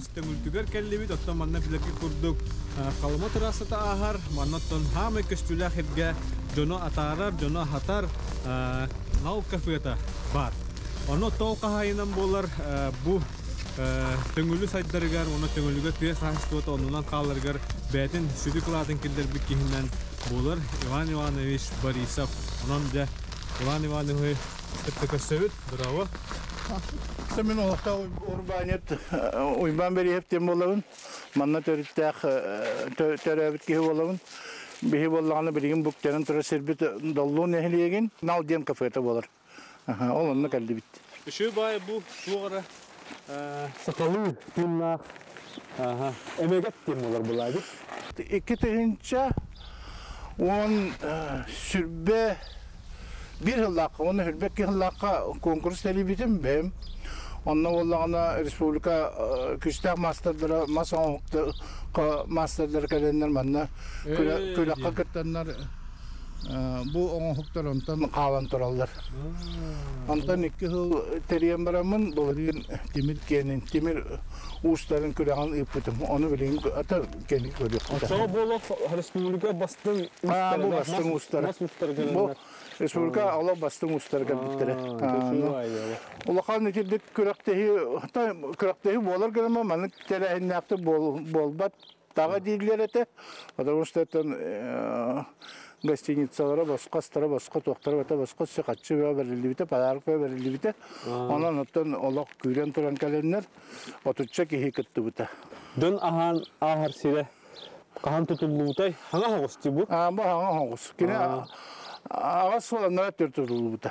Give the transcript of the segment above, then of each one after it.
Stengultugar kellibit otton manna bilagi kurduk kalma terasata ahar manotton hame kestula hedga jono atarar jono hatar nau kafeta bar ono to kahainan bolar bu tengulu saydargar ono tenguluga ties rahastuat onulan kallargar betin südüklatin kilder bikihinden bolar Ivan Ivanovich Borisov onon de Ivan Ivanovich Tepekasevit bravo. Semin olakta urbaniyet uyban beri hep tem bolavın. Manna törüttək törəbit ki bolavın. Bihi bollağını bilgin buktenin türü serbit dolluğun ehliyegin. Nal dem kafete bolar. Olanını kaldı bitti. Şu bay bu doğru sakalı tunla emeget dem bolar bulaydı. İki tığınca on sürbe bir hıllaka, onu hürbek ki hıllaka konkurs telebitim benim. Onunla ollağına Respublika küçük masterlara, masa hukukta masterlara kalenler bana külaka kırtanlar bu on hukuklar ondan kalan turallar. Ondan iki hıl teriyen baramın bulurun temir uçların külağın ipütüm. Onu bileyim ata kendi görüyor. Sonra bu Respublika bastın uçları. Bu bastın uçları. Bu Respublika Allah bastın uçları kalbittire. Ulaqan netildik kürektehi, hatta kürektehi bolar gelme, bana telehin yaptı bolbat dağa değiller ete. Потому что это гостиницалара басқа, стара басқа, тоқтар бата басқа, сықатчы берілді бите, подарок берілді бите. Онан оттан олақ күйрен тұран кәленлер, отуча кехи кітті бите. Дön ахан ахар сире қахан тұтылды бұтай, хаңа хоғыз ти бұл? Бұл хаңа хоғыз. Кені ағас соланлара төр тұтылды бите.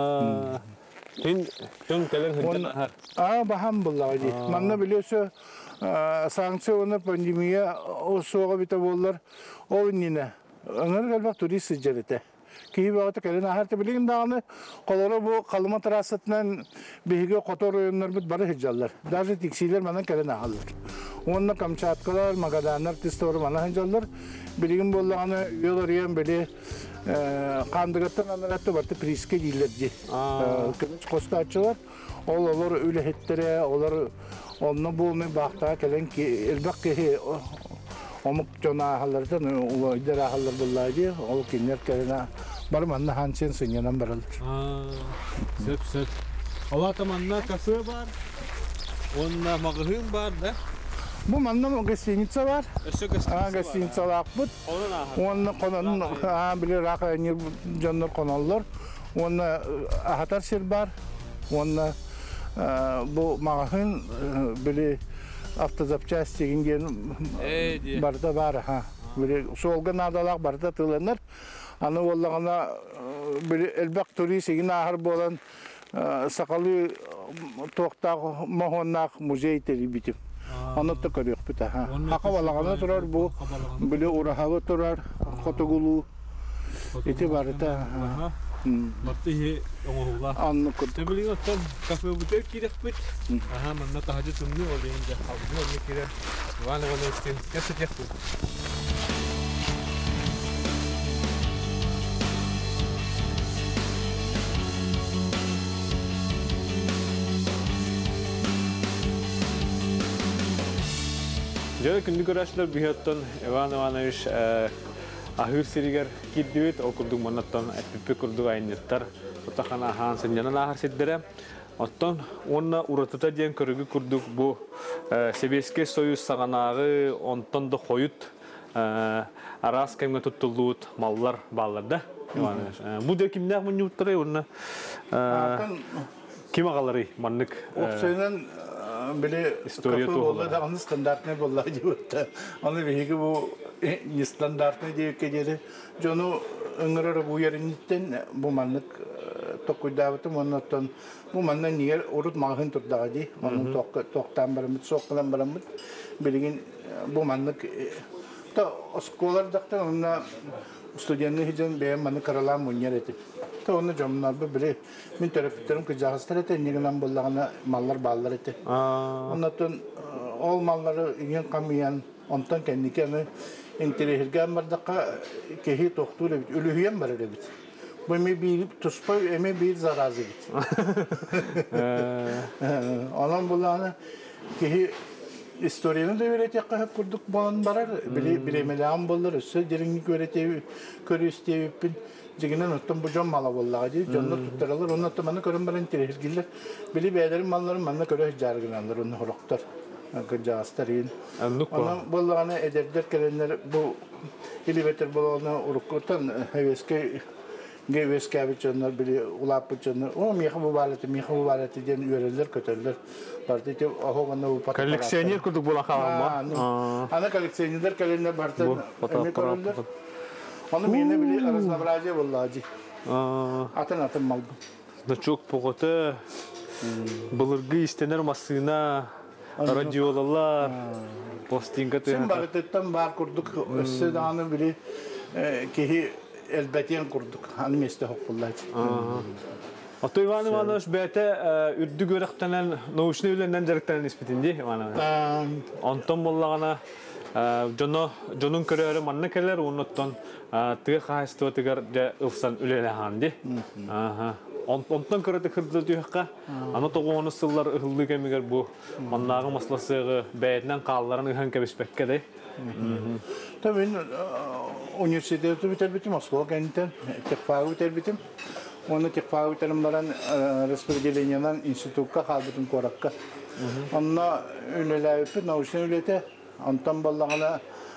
Дön кәлер хынтын ахар? Бахам бұллағы дей. Манна білесі санкцияны пандемия соға бите болар, ол нені. Onlar galiba turist sicilete. Ki bu artık elin ahırtı bilgin dağını kolları bu kalıma terasetinden bihige kotor oyunlar bit barı hicallar. Daha tiksiler bana kelin ahırlar. Onunla Kamçatkalar, Magadanlar, Tistor bana hicallar. Bilgin bollağını yol arayan böyle kandıgattan anlattı vardı priske değillerdi. Kılıç kosta açılar. Olur öyle hettere, olur onunla bu olmayı baktığa kelen ki elbak ki Omuk jona hallardan ulaydır hallar bulaydı. O kinler kelene bar manna hansen sınyanan baralır. Söp. Allah tamanna kafe var. Onna mağhın var da. Bu manna gastiniца var. Gastiniца var bu. Onna konan bile rakayını jonlar konallar. Onna ahatar sir var. Onna bu mağhın bile автозапчасти гинген барда бар ха. Бир солга надалак барда тыланар. Аны боллагана бир элбак турист ген ахыр болан сакалы токтак mohonnak музей телибитим. Аны да көрөк бита ха. Хака боллагана турар бу биле урахабы турар, котогулу эти барда. Мартыхи оңола. Анны көтө билген оттон кафе бутер кирек бит. Манна тахажы сүмнү ол дегенде халдын оны кире. Ваны истин. Ясы текти. Жай күндү көрөшлөр бихеттон Иван Иванович Ahır seriger gidiyor, okurduk manattan, etpipi kurduk aynıtlar. Otakana han senjana ahır seddere. Ottan onna uratıta diyen körügü kurduk bu Sovetski Soyuz sağanağı ondan da koyut aras kemge tutulduğut mallar bağlarda. Bu da kimler bunu yutturuyor onna? Kim ağaları manlık? Opsiyonel bile kapı oldu da onun standart ne bolla diyor. Onu bir bu ne standart ne diyor ki dedi. Jonu öngörü bu yerinden bu manlık tokuydavatım ondan bu mandan niye urut mahın tutdağı di. Onun toktan baramıt soklan baramıt bilgin bu manlık da oskolardaktan onunla studiyanı hicen beğen manlık karalan munyer etti. Ta onu camlar böyle min taraftarım ki cihazlar ete niyelan bollağına mallar bağlar ete. Ondan ol malları ingen kamiyan ondan kendi kendine enterihirgen bardaka kehi toktuyla bit ölühüyen var öyle bit. Bu eme bir tuspa eme bir zarazı bit. Onun bollağına kehi историяны да öğretecek kurduk balan barar. Bilemeleğim bollar. Üstü derinlik körüsteyipin. Jiginen ottan bu jom mala bollağı di. Jonlar tuttaralır. Onun ottan bana körün baran terihirgiller. Bili beylerin malların bana körü jargınanlar. Onu horoktar. Kırcağıztarıyın. Ona bollağına ederler gelenler bu ilibeter bolağına urukkurtan Geveske biçenler bile ulap biçenler. O miha bu baleti diyen üyeler kötüler. Partide ahoğunda bu patat. Koleksiyoner kurduk bola kalan mı? Ana koleksiyoner gelenler partide emek körüller. Onu miyine bile arasına bırakacak vallahi. Atın mal bu. Da çok poğutı. Bulurgu istener masına. Radyolalar. Postinga tüyü. Sen bakıttan bar kurduk. Sedanı bile ki elbette kurduk. Hani mesle hokkullaç. Ata Ivan Ivanoviç bete ürdü görektenen nauşnu ülenden jerektenen ispitindi Ivanoviç. Ondan bollağına jonun körüörü manna keller ondan tığı kahıstı tıgar de ıfsan ülelehandi. Ondan körüde kırdı tüyüqqa. Ana toğunu sıllar ıhıllı kemiger bu mannağı maslası beyetinden qalların ıhan kebisbekke de. Tabii üniversitede biterbitim Moskova kentten tekfağı biterbitim. Onu tekfağı biterim baran распределениянан институтка kalbitim korakka. Onna üneleyip nauşun ülete antam ballağına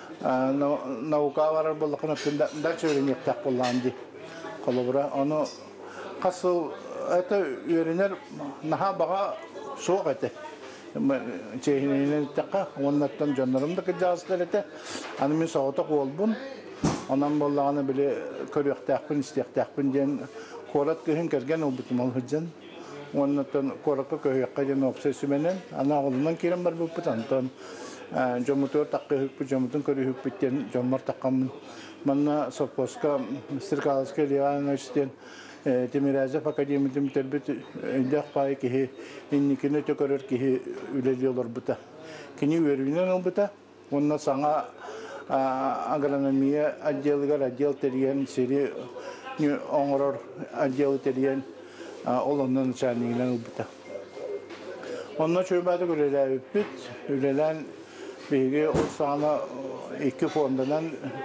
nauka varar ballağına da çöreniyek tak bollandı. Kolobra onu kasıl ete öğrenir naha bağa soğuk ete. Çehininin takka onlardan canlarım da kıcağızlar ete. Anımın soğutak olbun. Ondan bollağını bile körüyek takpın isteyek takpın diyen korat köyün kergen olbutum olhıcan. Ondan korakka köyük kajan obsesümenen. Ana oğlundan kirem var bu putantan. Jomutör takkı hükpü jomutun körüyük bitten jomlar takkamın. Manna soposka sirkalaska liyan isteyen. Temirazef akademiyatim terbit indak payı ki innikine tökörür ki üleliyorlar buta. Kini vervinen ol buta. Ondan sana agronomiye acil teriyen seri onurur acil teriyen olandan çaniğinden ol buta. Ondan çöybada göreler üpüt. Ülelen bilgi o sana iki fondadan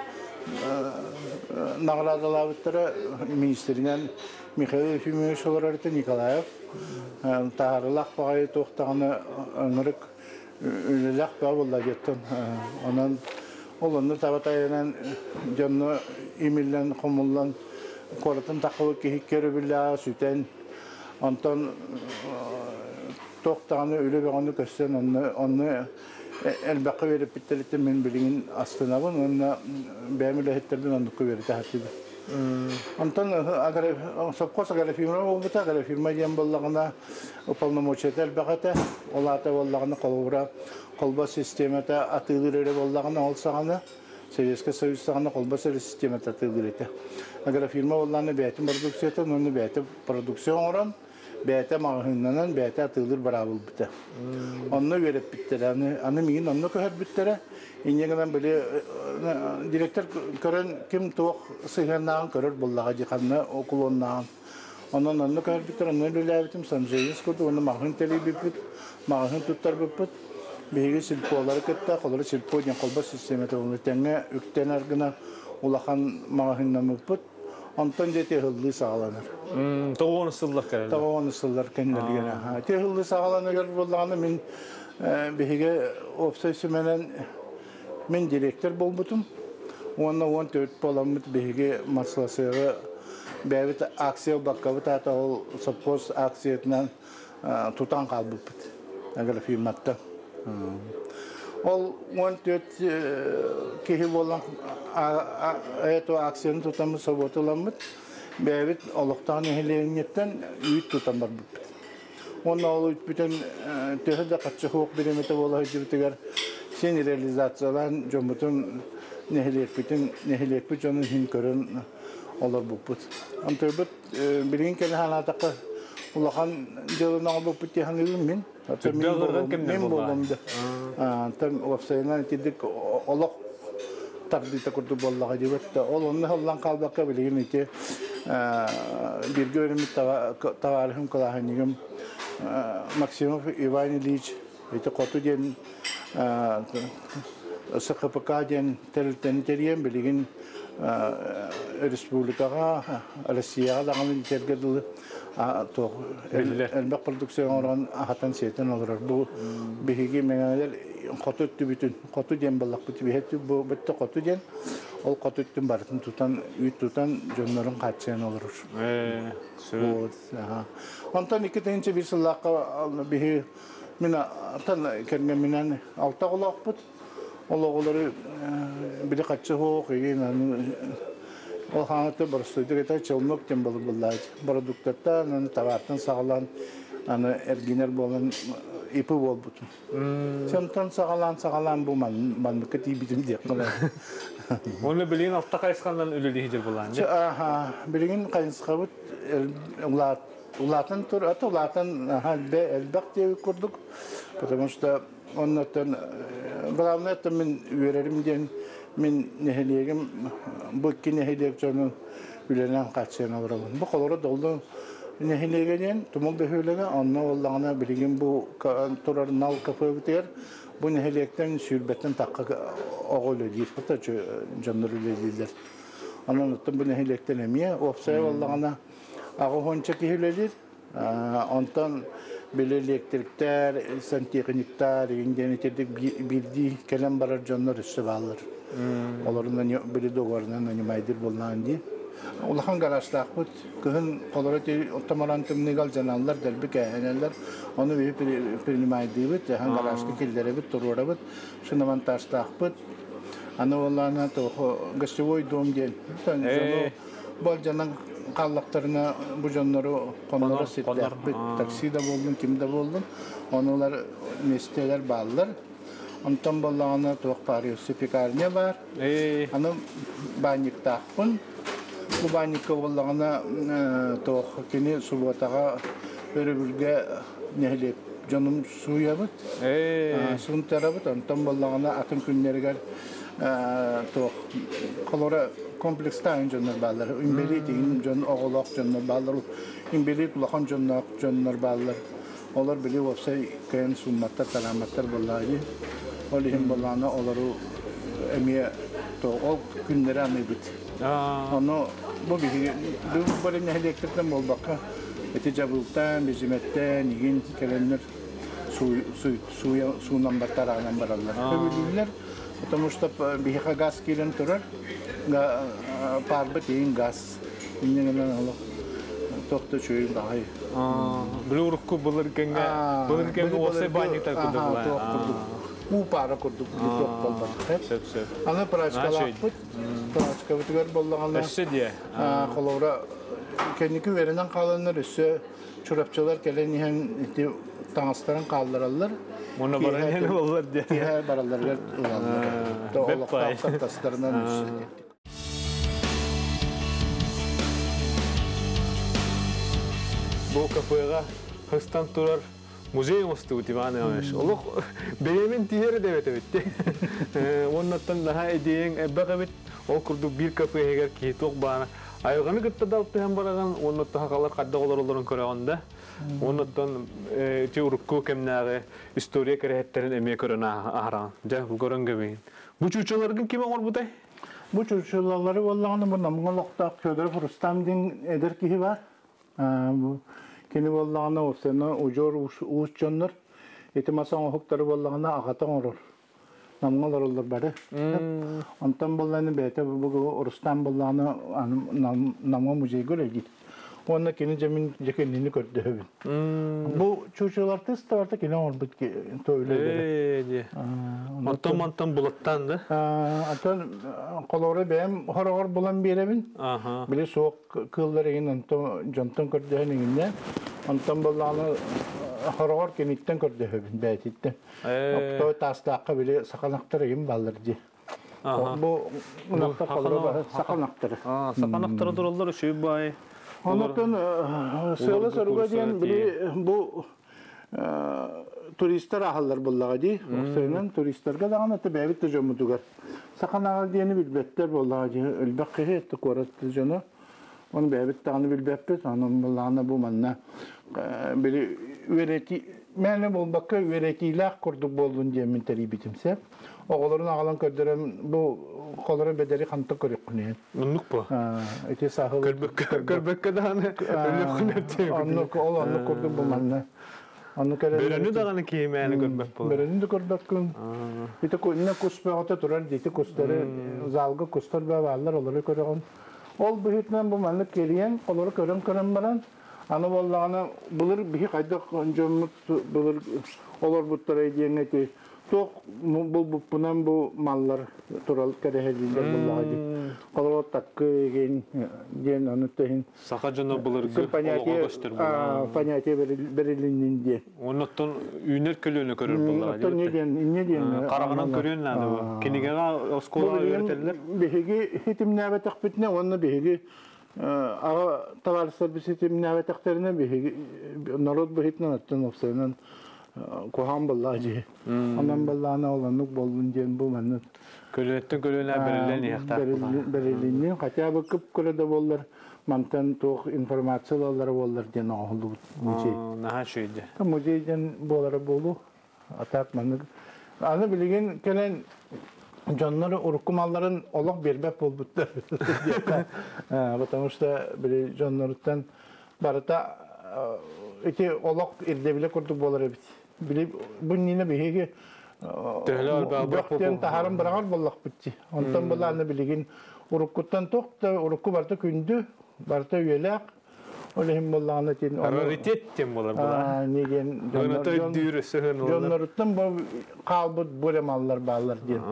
Nagradalavatara ministerinden Mikhail Efimович olarak Nikolayev taharlaq bağay toxtağını öngürük ülelaq bağ bolla gettin. Onun olanlar tabatayınan canlı imillen komullan koratın takılı kehikkeri billah süten ondan toxtağını öyle bir onu kösten onu elbette verip bittirittim ben bilgin aslına bunu onunla beğenmeli ettirdim onu verite hatırdı. Ondan agar sapkos agar firma olmasa agar firma diyen bollağına uполномоченный elbette olata bollağına kolba sistemete atılır bollağına olsağına Sovyetski Soyuz sağına kolba sistemete atılır ete. Agar firma bollağına beytim prodüksiyonu onu beytim prodüksiyon oran beyte mağhınlanan beyte atılır beraber bitti. Onu verip bittiler. Anı miyin onu köher bittiler. İnegeden böyle direktör kören kim toğ sığırnağın körür bullağa cihanna okulonağın. Onu köher bittiler. Onu öyle bitim sanjayız kurdu. Onu mağhın teli bipit. Mağhın tuttar bipit. Beygi silpoları kıtta. Kolları silpo diyen kolba sistemete onu tenge ükten argına ulağın mağhınla bipit. Ondan jete hıllı sağlanır. Toğunu sıllar keler. Toğunu sıllar kendileri. Te hıllı sağlanır bollağını min beygi obsesümenen min direktör bolbutum. Onunla 14 bolamıt beygi maslası beyvit aksiye bakkavit ata ol suppose aksiyetinden tutan kalbıpıt. Agar firmatta. Ol 14 kehi bolan eto aksiyonu tutamı sobotulamıt. Beyvit oluktan ehliyetten üyüt tutamar bıpıt. Onunla olup bütün tehide kaçı hukuk birimete bola hücretiger sen realizasyonlar jomutun nehliyek bütün hin körün olur bıpıt. Antebut bilgin kele halatakı ulağan jılına bıpıt yahanılım min. Min bolamdı. Tam websayt'dan tidik oluk takdite kurdu bollağa jibette. Onun hallan kalbaka bilgin ite bir görümü tavarihim kalahanigim Maksimov Ivan Ilyich ite kotu diyen СКПК ден территориям билигин республикага Россияга дагы тергедил то элбек продукцион орон ахатан сетен олар бу биһиги меңелер котутту бүтүн коту ден баллак бит бихет бу битте коту ден ол котуттун барын тутан үй тутан жоннорун качсан олар вот онтон икетинчи бир сыллакка бихи мина тан керме минан алта голокпут ологолары били качы хоок еген ол хаңаты борстойду кета челнок тем болуп буллай продукттардан аны товартан сагалан аны эргинер болон ипи болбут сентон сагалан бу манбыкка тийбитим деп кала Оны билген алта кайскандан үлели хижер булан. Билген кайскабыт улатын тур улатын элбек деп курдук потому что оннотон главное это мен үйрерим ден мен нехелегим бу кинехелек жонун үлелен качын алырмын. Бу колору долду нехелегенен тумул бехөлеге анна оллагына билген бу турар нал кафе битер бу нехелектен сүрбеттен такка огол өдир фото жоннор үлелилер. Анан оттон бу нехелектен эмие опсай оллагына агы хонча кихелелер онтон билелектриктер, сантехниктер, инденетедик бирди келем барар жоннор үсө балыр. Олардан били договорунан анимайдыр болнан ди. Улахан гараштакпыт, кыһын колорати оттомарантым негал жаналлар дербик энелер, оны бир принимайдыбыт, хан гарашка келдеребит, турурабыт, шунаман таштакпыт. Аны олана то гостевой дом ден. Бол жанан қаллақтарына бұл жонлары қонлары сеттер. Таксида болдың, кімді болдың. Онылар местелер балылар. Онтан болағына тоқ париусы пекарне бар. Аны банник тақпын. Бұл банникка болағына тоқ кені субатаға өрі-бүрге нәлеп жоным суябыт. Суын тарабыт. Онтан болағына атын күннергер тоқ қолора комплекстайын жоннор баллар. Имбели деген жон оголок жоннор баллар. Имбели тулахан жоннор баллар. Олар били опсай кайын сумматтар, тараматтар боллайды. Ол ихин болланы олару эмие ол күннери аны бит. Оны бу биги бөлүн электриктен болбакка эти жабылыктан, безиметтен, игин келенер суунан баттарагынан баралар. Көбүлүлөр, потому что биха газ келен турар. Парбы дейін газ. Иннегенен алып тоқты чөйін дағай. Білі ұрыққы бұлыр кенге осы банниктар күрді бұлай. Тоқ күрдік. У пара күрдік. Тоқ болбады. Аны прачкалақ бұд. Прачка бұтығар болдығаны. Өссі де. Қолауыра кәнекі верінен қаланыр. Өссі чұрапчылар кәлен ехен таңыстарын қалдыралар. Мұны баран ені болар де. Кеhe бараларға ұлалар. Олықта сақтастарынан өссі. Бұл кафеға хыстан тұрар музей ұсты ұтиваны амеш. Олық беймен тиері деп өтті. Оннаттан daha edeyін әббәқ әбет. Ол күрді бір кафеғер кейті оқ бағына. Айғаны күтті далыпты әм бараған, оннатты хақалар қадда олар оларын көріғанда. Оннаттан ұрыққы кәмнәғі история кәрәхеттерін әме көрін ағараған. Жа, бұл көрін көбейін. Бұл чүрчілердің кеме ғор бұдай? Бұл чүрчілері болағаны бұл намғалықта Федоров Рустамдың әдір кейі бар. Кені болағына осыны ұжор ұш жонлар, етімасан оқықтары болағына ағатан орыр. Намғалар олар бәрі. Онтан болағыны бәйті бұл Рустам болағына намға музей көрі. Оны кені жамин жекенліні көрді өбін. Бұл чүрчілер тесті барда кені орбыт төйлі. Онтан бұлаттан да? Атын қолоры бәйім хорағыр болан беремін. Білі соқ кылдар еген жонтан көрді өбін. Онтан болағыны хорағыр кенеттен көрді өбін бәйтетті. Той тастаққа білі сақанақтар еген балырды. Бұл ұнақта қолыры бар сақанақтары. Сақанақтары тұралдар үші бай. Онықтан сыйлы сыруға дейін бұл туристер ағалар болаға дей. Осыйынан туристерге дағын әті бәйбітті жомытуғар. Сақан ағал дейіні білбеттер болаға дей. Үлбәк қиғи әтті қоратты жоны. Оны бәйбітті ағаны білбәппет. Оның болағына бұл манна. Білі Мәне болбакка үерекилах курдук болдун жемин терибитимсе. Оголорун агалан көдөрөм бу колору бедери канты көрөккүнен. Нунук бу. Эти сахыл Көрбөккө даганы өлөкүнөп. Анны ол курдук булманна. Анны кере. Берени даганы киймени көрбөк болду. Берени көрбөккүн. Бите көне куспагата турар дите кустары залга кустар баалар олары көрөгөн. Ол бүйүтнен бу манны келген колору көрөн баран. Аны боллаганы булыр бихи кайда жомут булыр олар буттары деңети ток бул бунан бу маллар турал керехелиндер буллагы колор таккы ген аны тен Сака жана булыр понятие берилинде оннотон үйнөр көлөнө көрөр буллагы неден караганан көрөн аны кинигага оскола өтөлөр бихиги хитимнабе такпитне онны бихиги ага товарищар биситимнабе тактерне бихиги народ бихитнен аттан опсенен Кохам баллажи. Анан баллана оланук болдун жен бу мен. Көлөттөн көлөнө берилен яктар. Берилен хотя бы көп көрөдө боллар. Мантан тох информациялар боллар жен олду. Наха шүйдө. Музейден болары болу. Атак мен. Аны билген келен жаннары уркумалларын олог бербеп болбуттар. Потому что бир жаннарыттан барыта эти олог ирдебиле курдук болар бит. Билип бу нине беге бактен тахарым барагар боллак битти. Онтан буланы билген уруккуттан токта урукку барта күндү барта үелак олем буланы тен раритет тем болар була. Неген жоннорттан бу калбыт болемаллар баллар ден.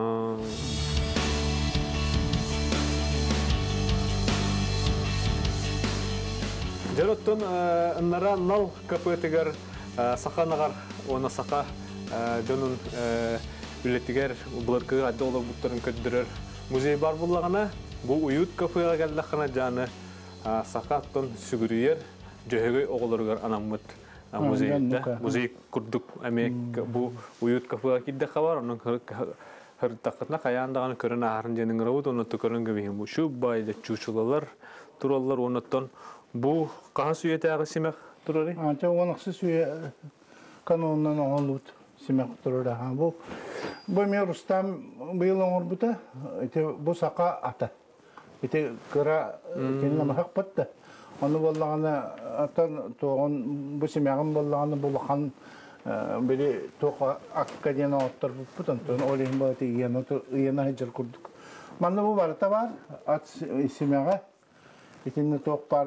Жароттон нара нал кафетигер саканагар оны сака жонун үлеттигер буларкы адда олар буттарын көддөрөр музей бар буллагана бу уют кафега келдакана жаны сакаттон сүгүрүер жөһөгөй оголоргар анаммыт музей курдук эмек бу уют кафега кидде хабар анын хыртакытна каяндаган көрөн арын женин робот оны көрөнгө бейин бу шу байда чучулалар тураллар оноттон бу каха сүйетеагы симек турары? Анча онаксы сүйе каноннан оңолут симек турары. Бу мен Рустам быйыл оңорбута, бу сака ата. Ите кыра кенлама хакпатта. Аны боллагана атан тоон бу симегин боллаганы булхан бери тока академия оттор бутан тон олин бати ияна хижер курдук. Манна бу барта бар ат симега итинне ток бар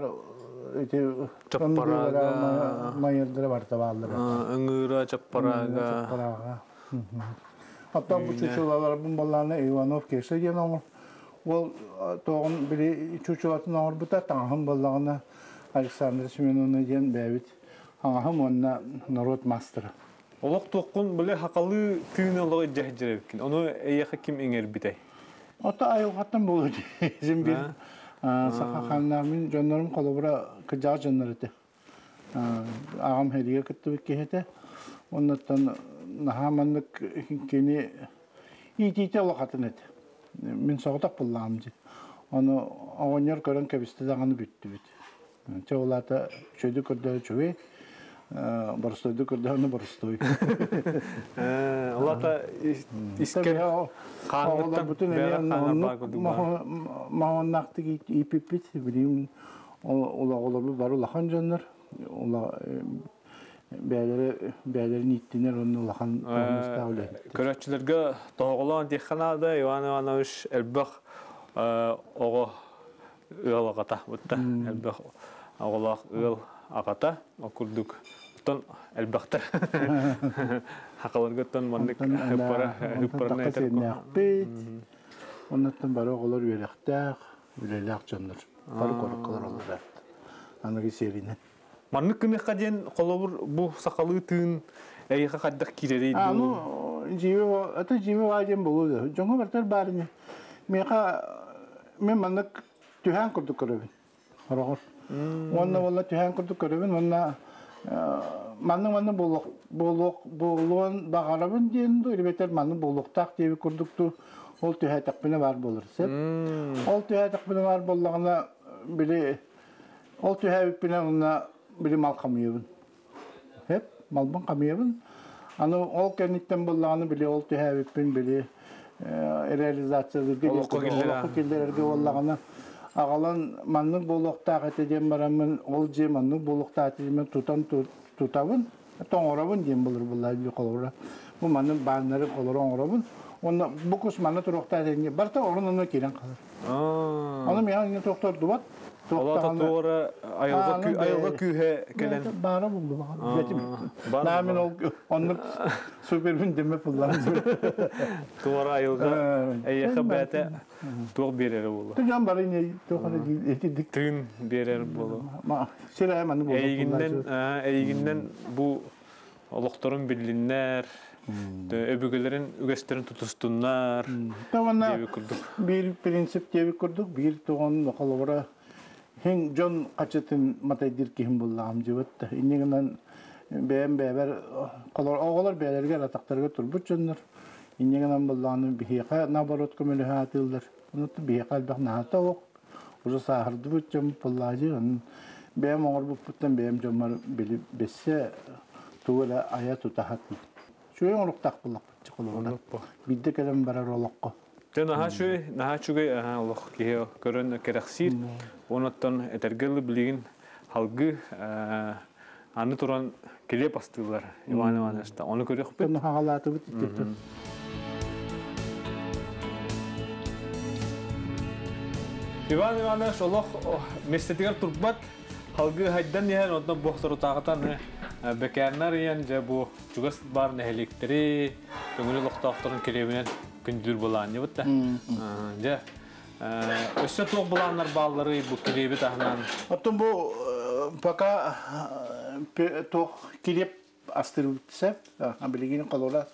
чаппарага майырдыра барта баллар. Ыңыра чаппарага. Hatta bu çocuklar bunlarla Ivanov kese gelen o toğun biri çocukların orada tanhım bunlarla Alexander Smeyonov'un gen David hangi onunla narod master. Олық тоққын біле хақалы түйінелігі жәхджеревкін. Оны әйеқі кім еңер бітей? Ата айылғаттан болды. Зім бір сақа қаннамын жонларым қолыбыра күджағы жонлар еті. Ағам хәдіге күтті бітке еті. Оннаттан нахаманлык кені ит-ите олақатын еді. Мен соғытақ болағым же. Оны оғынер көрін кәбісті дағаны бүтті біт. Чоғылаты шөйді көрді чөй. Барыстойды көрдіғаны барыстой. Олата искер қаңғыттан бәрі қаңғар бар көрді бар. Мағыннақты ипіп-бит. Білеймін, олағылы бар олақан жанлар. Бәлерін иттінер, оны олақан тоғымызда өлі. Көрәтшілерге тоғылан дейханады, Иван Иванович әлбәқ оғы ұғыл ағата. Әлбәқ оғылақ ұғыл ағата. Окурдук. Тон әлбәқтір. Хақаларға тон маңдық үппарына етер. Оннаттан бары оғылар өлеләқ жанлар. Бары қорыққалар олар әпті. Анығы серінен. Маңдық күнеққа ден қолауыр бұл сақалы түн әйеқі қаддық керерейді? Это живи ваден болуды. Жоңға бартар барыне. Мен маңдық түхән күрді көребін. Онна болла түхән күрді көребін. Манның болуын бағарабын дейінді, үрбетер манның болуқтақ дейбі күрдікті ол түхә тақпіне бар болыр. Ол түхә тақпіне бар болағына білі, ол түхә біппіне ұнна білі малқамыйыбын. малбын камиябын. Аны ол кенниттен болланы биле ол төһәбиппин биле реализацияларга келдерге боллаганы агалан манның болуктагы теден барамын ол же манның болуктагы мен тутабын тоңорабын дем булыр буллар бу колора. Бу манның баннары колора оңорабын. Онда бу кус манны турукта деңге барта орунуна келен калыр. Аны мен токтор дубат. Олата туора айылга күйе келен. Бара булду баган. Намин ол онны супербин деме буллар. Туора айылга эйхе бете тур берер болду. Тужан бары не тоханы этидик. Тын берер болду. Ма сирай маны болду. Эйгинден бу олокторун билиннер, өбүгөлөрүн үгөстерин тутустуннар. Тавана бир принцип теби курдук, бир тогон колобора Хин Джон Качетін матайдыр кем боллағым жебетті. Иннегінен бәйін бәйбер оғалар бәйлерге атақтарға тұрбыт жондар. Иннегінен боллағаны бейеқа набарот көмелі хатылдар. Онытты бейеқа әлбәқ нағата оқ. Уже сағырды бұт жом боллағы. Бәйім оғыр бұттан бәйім жомар білі бәссе туғыла ая тұтахаты. Шөйін ұрықтақ боллақ бұтчы қолуғына. Бидді кәлем барар олаққа. Нахачугай Аллах кие көрөн керексир. Онотон этергелли билигин халгы аны туран келе пастылар. Иван Ивановичта. Оны көрөк бит. Оны хагалаты бит иттеп. Иван Иванович Аллах местетигер турбат халгы хайдан яһан онтон бохтору тагытан бекернар ян же бу жугас бар нехеликтери көңүлү локтокторун келебинен күндүр болан жебетте. Же өссө тоқ боланнар баллары бу келеби тахнан. Оттон бу пока тоқ келеп астырып билигин колора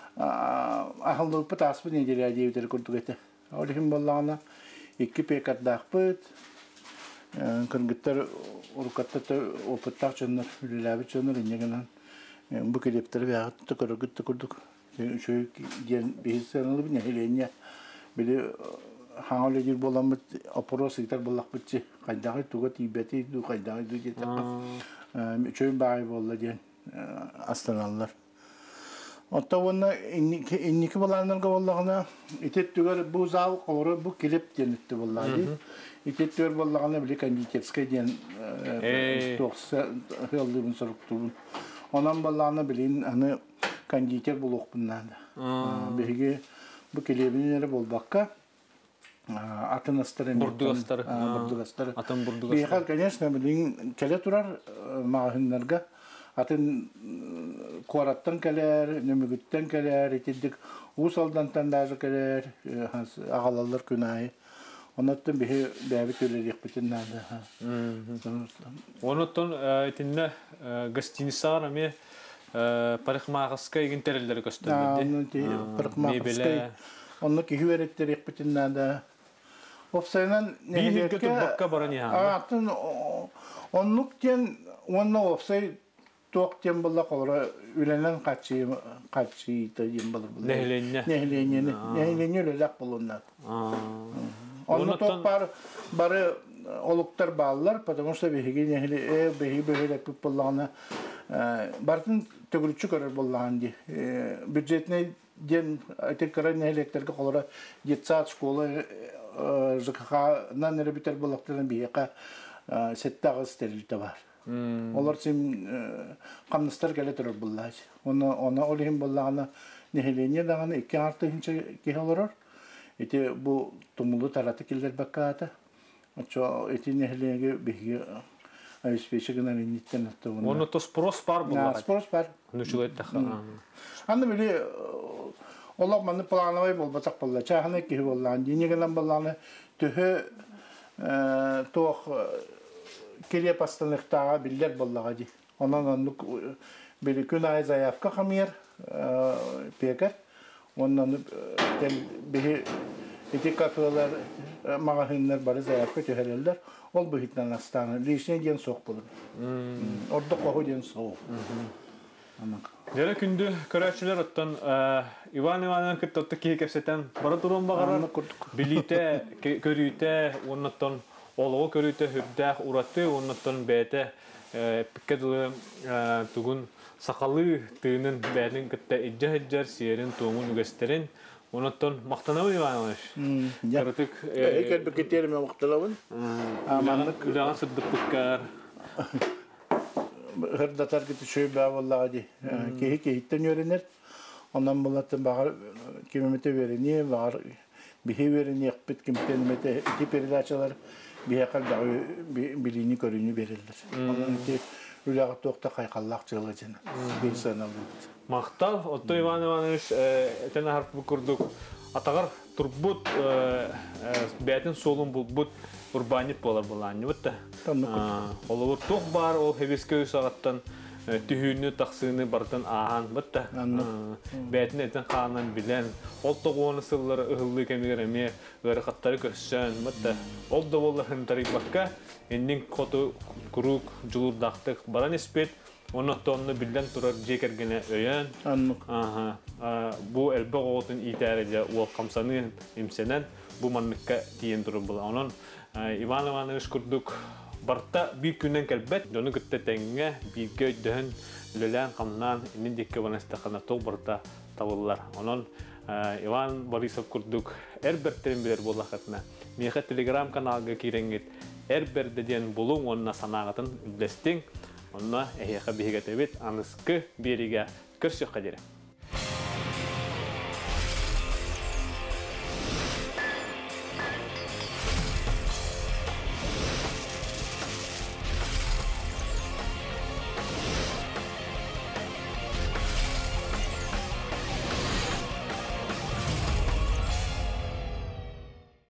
ахылдык патаспы неделя дейтер көрдүк эте. Олихим боллагана 2 пекатдакпыт. Кыргыттар урукатта опыттак жоннор үлеләбит жоннор инегенен бу келептер бягытты көрдүк. Şöyle diyen bir sene bir nehirleniyor. Böyle hangi bir bolan bir aporo sektor bolak bitçi. Kaydağı tuğat ibeti du kaydağı du yeter. Şöyle bağır bolla diyen aslanlar. Hatta ona inniki bolanlar bollağına itet tüger bu zav kavru bu kilip diyenetti bolladı. İtet tüger bollağına bile kandiyetske diyen toksa hıldırın sorukturun. Ondan bollağına bilin hani kandiyetler buluq bundan da. Bege bu kelebinleri bolbakka atınastırın. Burdugastar. Atın burdugastar. Bege конечно bilin kele turar mağhinlerge. Atın korattan keler, nümügütten keler, etiddik usaldan tandazı keler, ağalallar günahı. Onattan bege bäbit ölerik bitinler de. Onattan etinne gastinisan ame parıkmağıska egin terelleri gösterdi. Parıkmağıska. Onu ki hüveretleri bitinler de. Ofsaynan bir götür bakka baran ya. Atın onluk diyen onunla ofsay toqten bolla qolra ülenen qaçı tayım bolur. Nehlenye lelak bolunlar. Onu toq barı oluktar bağlılar, потому что behi böyle bollağına bartın tögülçü görür bollağın di. Büdjetine den tekrar nehleklerge qolra 7 saat şkola JKH-nan nere biter bollaqtırın biqa 7 ağız sterilite var. Onlar sim qamnıstar gele turur bollaj. Ona olihim bollağına neheleniye dağına 2 artı hinçe keholurur. Eti bu tumulu taratı kilder bakkaata. Aço eti neheleniye bihi ayıspeyşiğinden initten attı. Onu to spros par bollaj. Spros par. Nuşulayt taxa. Andı bile olaq manı planlamay bolbatak bollaj. Çahane ki bollağın. Dinigelen bollağını tühü toq Kiriye pastanlıkta biller bollağı di. Ondan anlık bir gün ay zayıfka kamyer peker. Ondan bir eti kafeler magazinler bari zayıfka tüherler. Ol bu hitlen astana. Lişine diyen soğuk bulur. Orada kohu diyen soğuk. Jere kündü körəçülər ottan Ivan Ivanovich kıttotta ki kepseten bara durum bagarar. Bilite körüte ondan олого көрүтө хүрдэх ураты оннотон бэте пиккедылы тугун сакалы тыынын бәлин кытта иджа-иджар сиерин туумун үгестерин оннотон мактанабы Иванович. Көрүтүк Экер бекетерме макталабын. Үлаған сырдыппыккар. Хырдатар кити шөйбә валлади. Кехиттен йөренер. Ondan bulatan bağır kimimete vereni, bağır bihi vereni yakpet kimtenmete iki peridaçalar bihe kadar bilini körünü verirler. Ondan ki ulağı tokta kaykallak çılgıcına bir sana buldu. Maqtal, Otto Ivan Ivanoviç, eten harf kurduk. Atağır turbut, beytin solun bulbut urbanit bolar bulan. Nübette. Olur tok bar, o hevisköyü sağattan tühünü taksını bardan ahan bitti. Beytin eten kanan bilen. Ol toğunu sılları ıhıllı kemigereme, ırıqatları kössön bitti. Ol da bolların tarik bakka, endin kotu kuruk, julur daqtık baran ispet. Onu tonunu bilden turar jekergene öyen. Bu elbaq oğutun iterece o kamsanı imsenen bu manlıkka tiyen durur bula. Onun Ivan Ivanoviç kurduk. Barta bir günden kelbet, donu gütte tenge, bir göy dön, lülen kamnan, inin dikke vanastakana toğ barta tavullar. Onun Ivan Borisov kurduk. Erberterin bilir bolakatna. Mihe Telegram kanalga kirengit. Erber dediyen bulun onunla sanağıtın üldestin. Onunla ehiyaka bihiget evet, anıskı biriga kırsık kadire.